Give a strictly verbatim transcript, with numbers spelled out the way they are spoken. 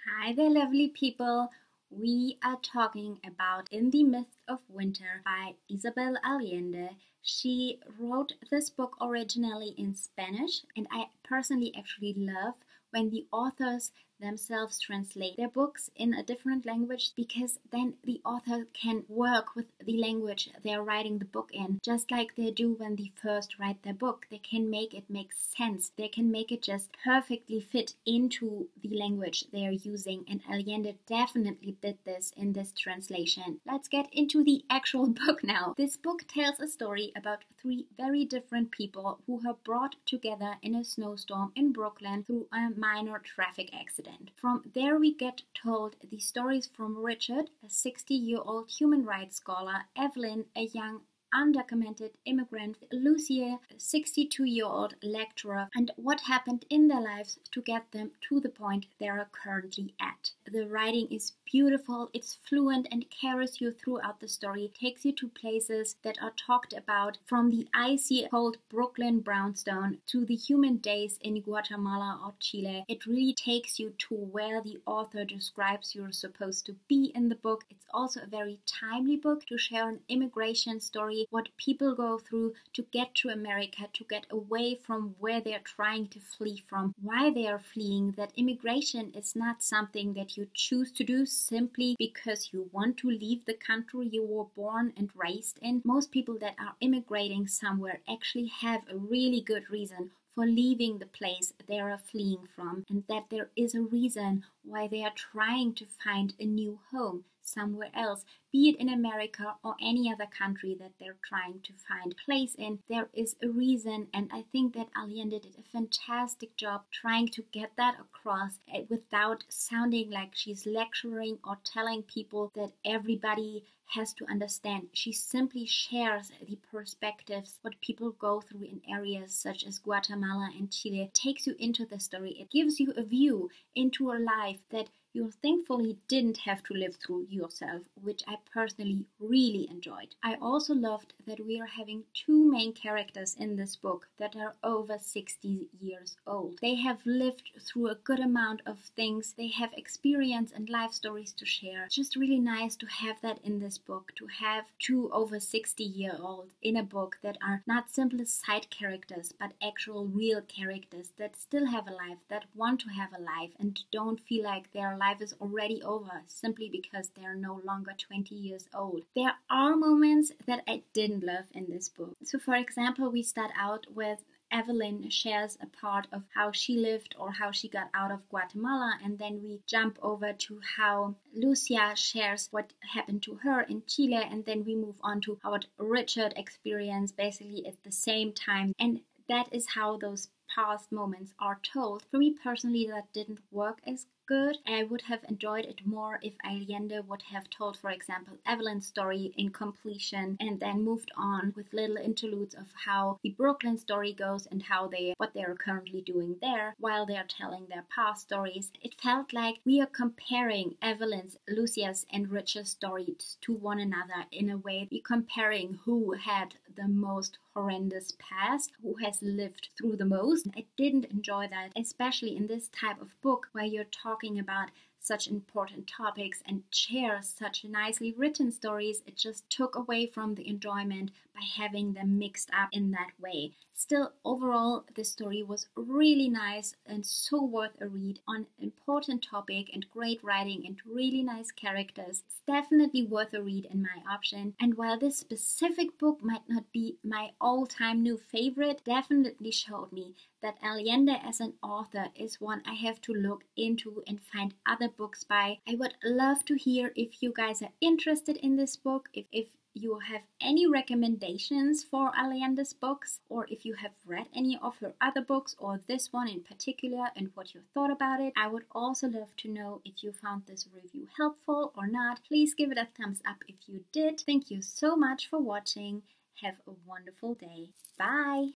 Hi there, lovely people. We are talking about In the Midst of Winter by Isabel Allende. She wrote this book originally in Spanish, and I personally actually love when the authors themselves translate their books in a different language, because then the author can work with the language they're writing the book in, just like they do when they first write their book. They can make it make sense. They can make it just perfectly fit into the language they are using, and Allende definitely did this in this translation. Let's get into the actual book now. This book tells a story about three very different people who are brought together in a snowstorm in Brooklyn through a minor traffic accident. From there we get told the stories from Richard, a sixty-year-old human rights scholar, Evelyn, a young undocumented immigrant, Lucia, a sixty-two-year-old lecturer, and what happened in their lives to get them to the point they are currently at. The writing is beautiful, it's fluent and carries you throughout the story, takes you to places that are talked about, from the icy cold Brooklyn brownstone to the humid days in Guatemala or Chile. It really takes you to where the author describes you're supposed to be in the book. It's also a very timely book to share an immigration story, what people go through to get to America, to get away from where they're trying to flee from, why they are fleeing, that immigration is not something that you choose to do simply because you want to leave the country you were born and raised in. Most people that are immigrating somewhere actually have a really good reason for leaving the place they are fleeing from, and that there is a reason why they are trying to find a new home somewhere else, be it in America or any other country that they're trying to find place in. There is a reason, and I think that Allende did a fantastic job trying to get that across without sounding like she's lecturing or telling people that everybody has to understand. She simply shares the perspectives, what people go through in areas such as Guatemala and Chile. It takes you into the story. It gives you a view into a life that you thankfully didn't have to live through yourself, which I personally really enjoyed. I also loved that we are having two main characters in this book that are over sixty years old. They have lived through a good amount of things. They have experience and life stories to share. It's just really nice to have that in this book, to have two over sixty year olds in a book that are not simply side characters, but actual real characters that still have a life, that want to have a life and don't feel like their life is already over simply because they're no longer twenty years old. There are moments that I didn't love in this book. So for example, we start out with Evelyn shares a part of how she lived or how she got out of Guatemala, and then we jump over to how Lucia shares what happened to her in Chile, and then we move on to how Richard experienced basically at the same time, and that is how those past moments are told. For me personally, that didn't work as good. I would have enjoyed it more if Allende would have told, for example, Evelyn's story in completion and then moved on with little interludes of how the Brooklyn story goes and how they what they are currently doing there while they are telling their past stories. It felt like we are comparing Evelyn's, Lucia's, and Richard's stories to one another in a way. We're comparing who had the most horrendous past, who has lived through the most. I didn't enjoy that, especially in this type of book where you're talking about such important topics and share such nicely written stories. It just took away from the enjoyment by having them mixed up in that way. Still, overall, the story was really nice and so worth a read on an important topic, and great writing and really nice characters. It's definitely worth a read in my option. And while this specific book might not be my all-time new favorite, definitely showed me that Allende as an author is one I have to look into and find other books by. I would love to hear if you guys are interested in this book, if, if you have any recommendations for Allende's books, or if you have read any of her other books or this one in particular and what you thought about it. I would also love to know if you found this review helpful or not. Please give it a thumbs up if you did. Thank you so much for watching. Have a wonderful day. Bye!